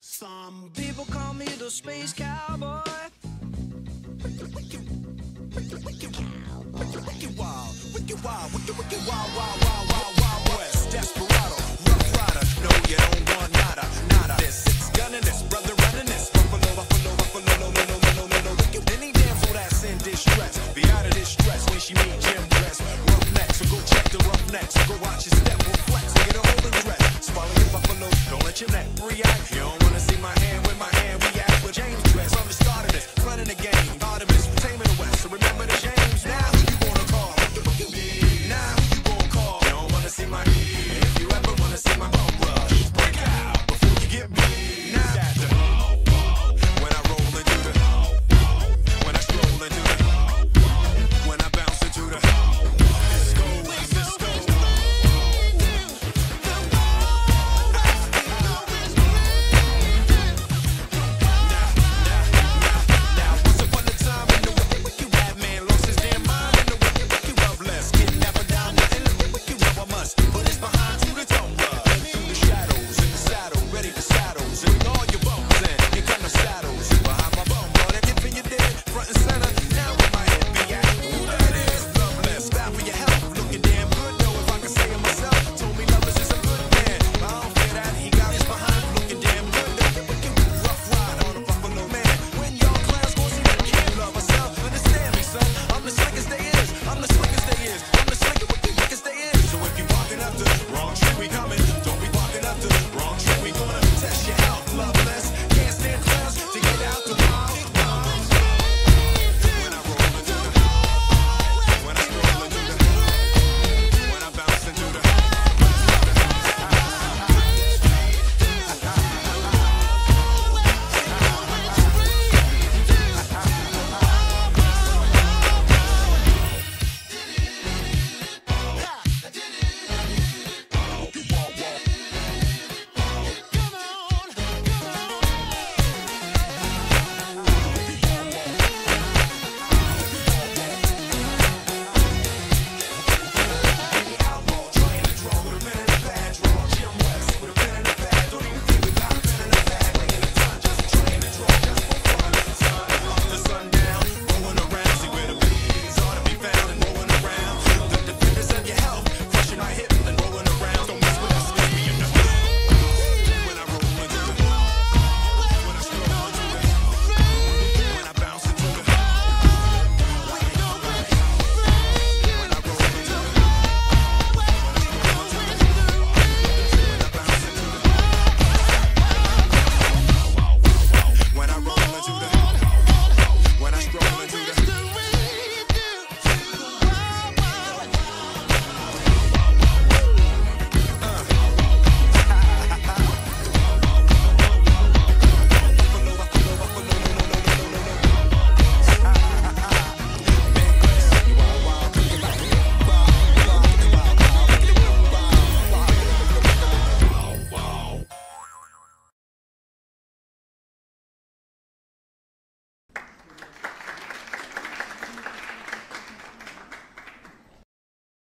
Some people call me the space cowboy. Wicked wild, wicked wild, wicked wild, wild west. Desperado, rough rider. No, you don't want nada, nada. There's six gunning this, brother running this. Buffalo, no. Any damsel that's in distress, be out of distress when she meet Jim Dress. Rough neck, so go check the rough neck. So go watch your step, reflex, and get a hold of the dress. Swallow your buffalo, don't let your neck react. You don't wanna see my hand